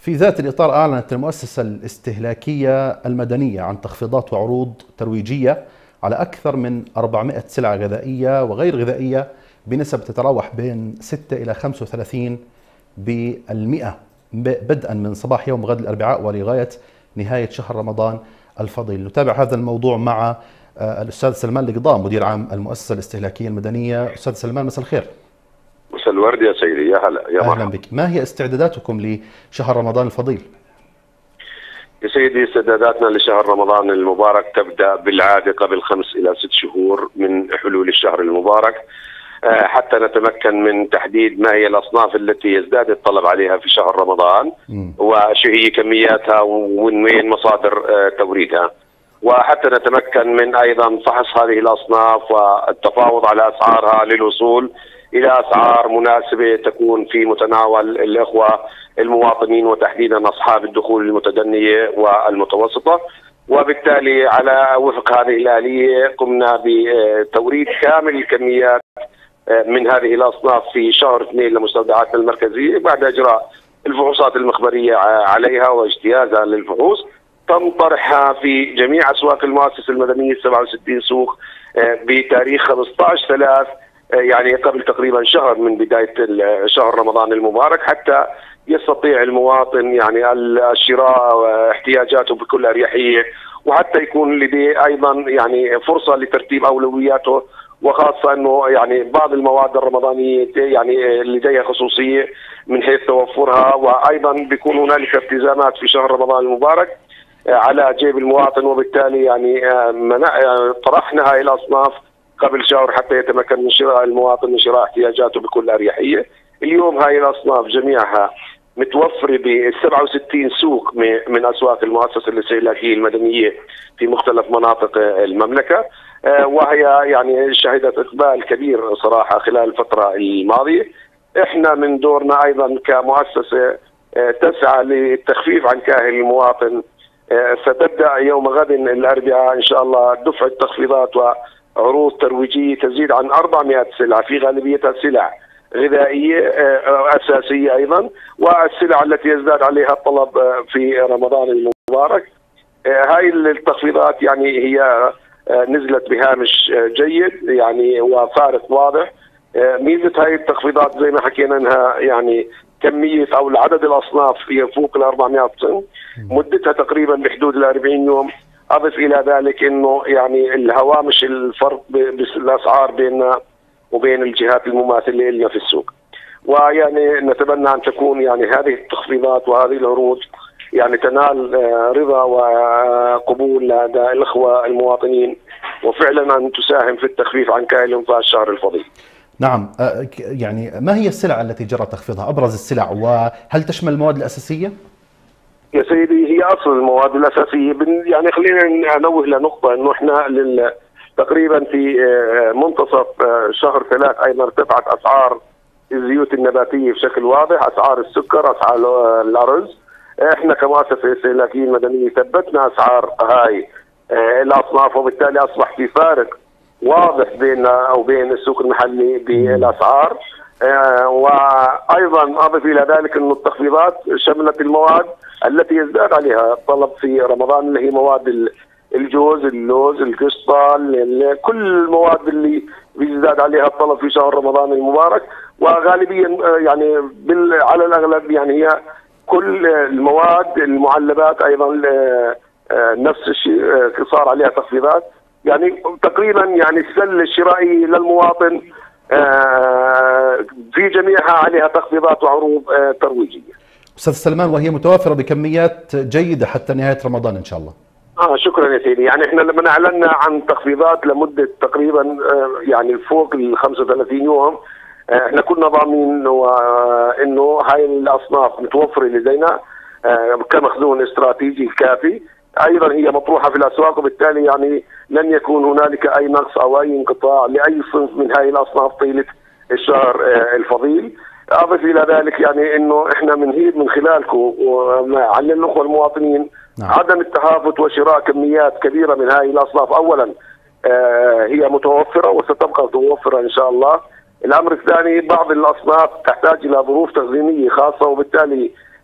في ذات الإطار أعلنت المؤسسة الاستهلاكية المدنية عن تخفيضات وعروض ترويجية على أكثر من 400 سلعة غذائية وغير غذائية بنسب تتراوح بين 6 إلى 35% بدءا من صباح يوم غد الأربعاء ولغاية نهاية شهر رمضان الفضيل. نتابع هذا الموضوع مع الأستاذ سلمان القضاء مدير عام المؤسسة الاستهلاكية المدنية. أستاذ سلمان، مساء الخير. مساء الورد يا سيدي، يا هلا يا مرحبا. أهلا بك. ما هي استعداداتكم لشهر رمضان الفضيل؟ يا سيدي، استعداداتنا لشهر رمضان المبارك تبدأ بالعادة قبل 5 إلى 6 شهور من حلول الشهر المبارك، حتى نتمكن من تحديد ما هي الأصناف التي يزداد الطلب عليها في شهر رمضان وشو هي كمياتها ومن وين مصادر توريدها، وحتى نتمكن من أيضا فحص هذه الأصناف والتفاوض على أسعارها للوصول إلى أسعار مناسبة تكون في متناول الإخوة المواطنين وتحديدا أصحاب الدخول المتدنية والمتوسطة. وبالتالي على وفق هذه الآلية قمنا بتوريد كامل الكميات من هذه الأصناف في شهر 2 لمستودعاتنا المركزية بعد إجراء الفحوصات المخبرية عليها واجتيازها للفحوص. تم طرحها في جميع أسواق المؤسسة المدنية 67 سوق بتاريخ 15/3، يعني قبل تقريبا شهر من بداية شهر رمضان المبارك، حتى يستطيع المواطن يعني الشراء واحتياجاته بكل أريحية، وحتى يكون لديه أيضا يعني فرصة لترتيب أولوياته، وخاصة أنه يعني بعض المواد الرمضانية يعني لديها خصوصية من حيث توفرها، وأيضا بيكون هنالك التزامات في شهر رمضان المبارك على جيب المواطن، وبالتالي يعني طرحنا هاي الأصناف قبل شهر حتى يتمكن من شراء المواطن من شراء احتياجاته بكل أريحية. اليوم هاي الأصناف جميعها متوفرة ب 67 سوق من أسواق المؤسسة الاستهلاكية المدنية في مختلف مناطق المملكة، وهي يعني شهدت إقبال كبير صراحة خلال الفترة الماضية. إحنا من دورنا أيضا كمؤسسة تسعى للتخفيف عن كاهل المواطن. ستبدأ يوم غد الأربعاء إن شاء الله دفعة تخفيضات وعروض ترويجية تزيد عن 400 سلعة، في غالبيتها سلع غذائية أساسية أيضا، والسلع التي يزداد عليها الطلب في رمضان المبارك. هاي التخفيضات يعني هي نزلت بهامش جيد يعني وفارق واضح. ميزة هاي التخفيضات زي ما حكينا انها يعني كمية او عدد الاصناف يفوق ال 400 صنف، مدتها تقريبا بحدود ال 40 يوم. اضف الى ذلك انه يعني الهوامش الفرق بالاسعار بيننا وبين الجهات المماثله لنا في السوق، ويعني نتمنى ان تكون يعني هذه التخفيضات وهذه العروض يعني تنال رضا وقبول لدى الاخوه المواطنين، وفعلا ان تساهم في التخفيف عن كاهلهم في الشهر الفضيل. نعم، يعني ما هي السلع التي جرى تخفيضها؟ ابرز السلع، وهل تشمل المواد الاساسيه؟ يا سيدي، هي اصل المواد الاساسيه. يعني خلينا ننوه لنقطه انه احنا تقريبا في منتصف شهر 3 ايضا ارتفعت اسعار الزيوت النباتيه بشكل واضح، اسعار السكر، اسعار الارز. احنا كمؤسسه استهلاكيه مدنيه ثبتنا اسعار هاي الاصناف، وبالتالي اصبح في فارق واضح بيننا وبين السوق المحلي بالاسعار. وايضا اضف الى ذلك انه التخفيضات شملت المواد التي يزداد عليها الطلب في رمضان، اللي هي مواد الجوز، اللوز، القشطه، كل المواد اللي بيزداد عليها الطلب في شهر رمضان المبارك. وغالبيا يعني على الاغلب يعني هي كل المواد المعلبات ايضا نفس الشيء صار عليها تخفيضات. يعني تقريبا يعني السله الشرائيه للمواطن في جميعها عليها تخفيضات وعروض ترويجيه. استاذ سلمان، وهي متوافره بكميات جيده حتى نهايه رمضان ان شاء الله. شكرا يا سيدي. يعني احنا لما اعلنا عن تخفيضات لمده تقريبا يعني فوق ال 35 يوم، احنا كنا ضامنين انه هاي الاصناف متوفره لدينا كمخزون استراتيجي كافي. ايضا هي مطروحه في الاسواق، وبالتالي يعني لن يكون هنالك اي نقص او اي انقطاع لاي صنف من هاي الاصناف طيله الشهر الفضيل. اضف الى ذلك يعني انه احنا بنهيب من خلالكم وعلى الاخوه المواطنين عدم التهافت وشراء كميات كبيره من هاي الاصناف. اولا هي متوفره وستبقى متوفره ان شاء الله. الامر الثاني، بعض الاصناف تحتاج الى ظروف تخزينيه خاصه، وبالتالي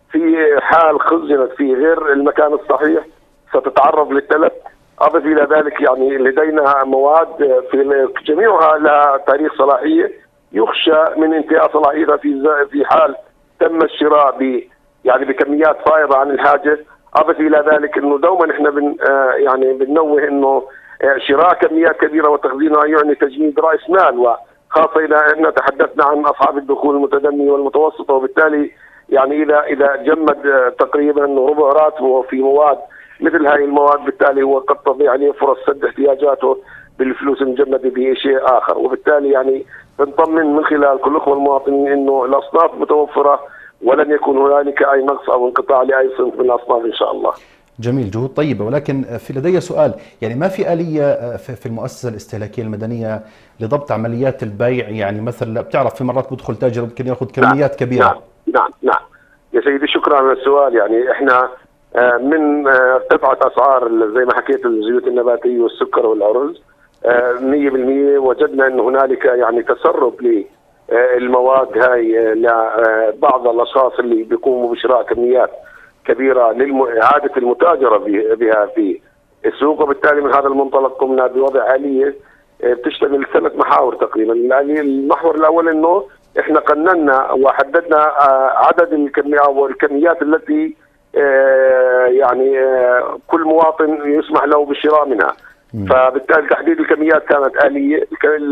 في حال خزنت في غير المكان الصحيح ستتعرض للتلف. اضف الى ذلك يعني لدينا مواد في جميعها لها تاريخ صلاحيه، يخشى من انتهاء صلاحيتها في حال تم الشراء يعني بكميات فائضه عن الحاجه. اضف الى ذلك انه دوما احنا يعني بننوه انه شراء كميات كبيره وتخزينها يعني تجميد راس مال، وخاصه اذا تحدثنا عن اصحاب الدخول المتدنيه والمتوسطه، وبالتالي يعني اذا جمد تقريبا ربع راتبه في مواد مثل هذه المواد، بالتالي هو قد تضيع عليه فرص سد احتياجاته بالفلوس المجمده بشيء اخر. وبالتالي يعني بنطمن من خلال كل الاخوه المواطنين انه الاصناف متوفره ولن يكون هنالك اي نقص او انقطاع لاي صنف من الاصناف ان شاء الله. جميل، جهود طيبه، ولكن لدي سؤال، يعني ما في آلية في المؤسسه الاستهلاكيه المدنيه لضبط عمليات البيع؟ يعني مثلا بتعرف في مرات بدخل تاجر ممكن ياخذ كميات كبيره. نعم يا سيدي، شكرا على السؤال. يعني احنا من قطعه اسعار زي ما حكيت الزيوت النباتيه والسكر والارز 100% وجدنا ان هنالك يعني تسرب للمواد هاي لبعض الاشخاص اللي بيقوموا بشراء كميات كبيره لاعاده المتاجره بها في السوق. وبالتالي من هذا المنطلق قمنا بوضع آلية بتشتمل 3 محاور تقريبا. المحور الاول انه احنا قننا وحددنا عدد الكميات التي يعني كل مواطن يسمح له بالشراء منها. فبالتالي تحديد الكميات كانت آلية.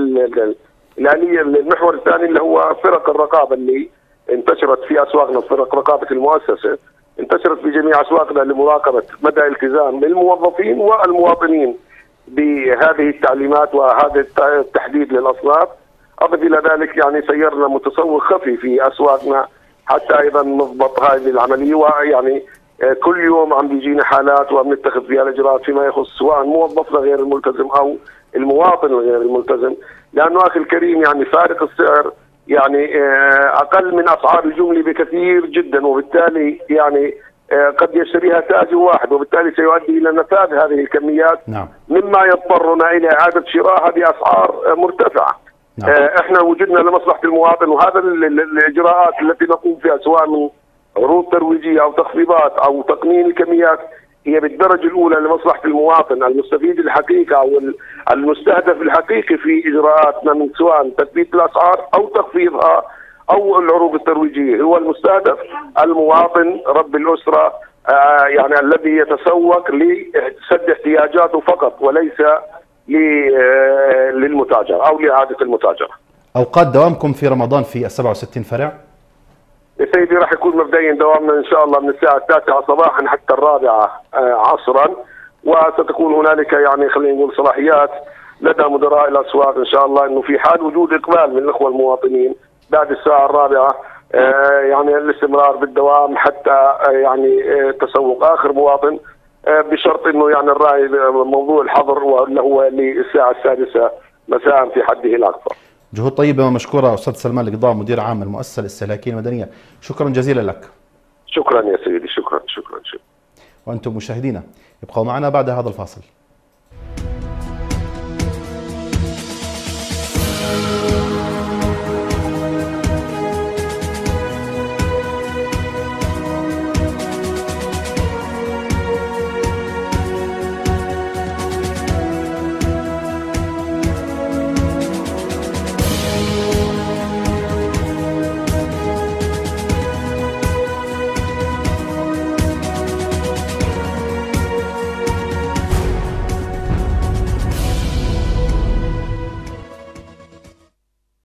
الآلية المحور الثاني اللي هو فرق الرقابة اللي انتشرت في أسواقنا، فرق رقابة المؤسسة انتشرت في جميع أسواقنا لمراقبة مدى التزام الموظفين والمواطنين بهذه التعليمات وهذا التحديد للأصناف. أضف إلى ذلك يعني سيرنا متسوق خفي في أسواقنا حتى أيضا نضبط هذه العملية. ويعني كل يوم عم بيجينا حالات وبنتخذ فيها الإجراءات فيما يخص سواء موظفنا غير الملتزم أو المواطن الغير الملتزم، لأنه أخي الكريم يعني فارق السعر يعني أقل من أسعار الجملة بكثير جدا، وبالتالي يعني قد يشتريها تاجر واحد، وبالتالي سيؤدي إلى نفاذ هذه الكميات. نعم. مما يضطرنا إلى إعادة شرائها بأسعار مرتفعة. نعم. احنا وجدنا لمصلحة المواطن، وهذا الإجراءات التي نقوم فيها سواء من عروض ترويجية أو تخفيضات أو تقنين الكميات هي بالدرجة الأولى لمصلحة المواطن المستفيد الحقيقي أو المستهدف الحقيقي في إجراءاتنا، من سواء تثبيت الأسعار أو تخفيضها أو العروض الترويجية. هو المستهدف المواطن رب الأسرة يعني الذي يتسوق لسد احتياجاته فقط وليس للمتاجر أو لإعادة المتاجرة. أوقات دوامكم في رمضان في 67 فرع؟ يا سيدي راح يكون مبدئيا دوامنا ان شاء الله من الساعه 9 صباحا حتى 4 عصرا، وستكون هنالك يعني خلينا نقول صلاحيات لدى مدراء الاسواق ان شاء الله انه في حال وجود اقبال من الاخوه المواطنين بعد الساعه 4 يعني الاستمرار بالدوام حتى يعني تسوق اخر مواطن، بشرط انه يعني الراعي موضوع الحظر واللي هو للساعه 6 مساء في حده الاقصى. جهود طيبة ومشكورة أستاذ سلمان القضاء، مدير عام المؤسسة الاستهلاكية المدنية، شكرا جزيلا لك. شكرا يا سيدي، شكرا. وأنتم مشاهدينا ابقوا معنا بعد هذا الفاصل.